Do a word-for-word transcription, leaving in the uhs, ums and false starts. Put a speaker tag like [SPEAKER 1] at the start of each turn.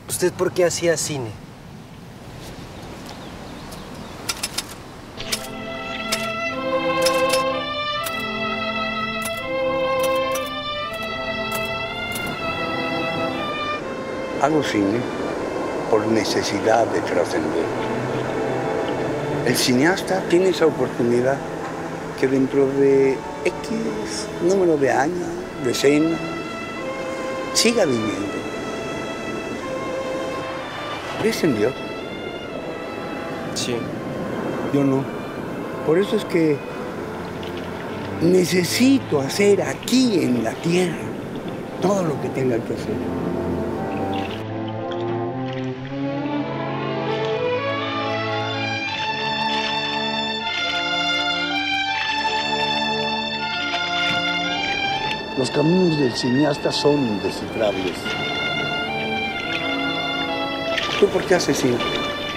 [SPEAKER 1] ¿Usted por qué hacía cine?
[SPEAKER 2] Hago cine por necesidad de trascender. El cineasta tiene esa oportunidad que dentro de X número de años, decenas, siga viviendo. ¿Crees en Dios?
[SPEAKER 1] Sí.
[SPEAKER 2] Yo no. Por eso es que necesito hacer aquí en la tierra todo lo que tenga que hacer. Los caminos del cineasta son indescifrables. ¿Tú por qué haces cine?